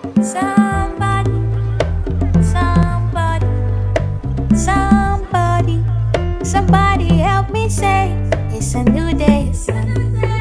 Somebody, somebody, somebody, somebody help me say it's a new day. It's a new day.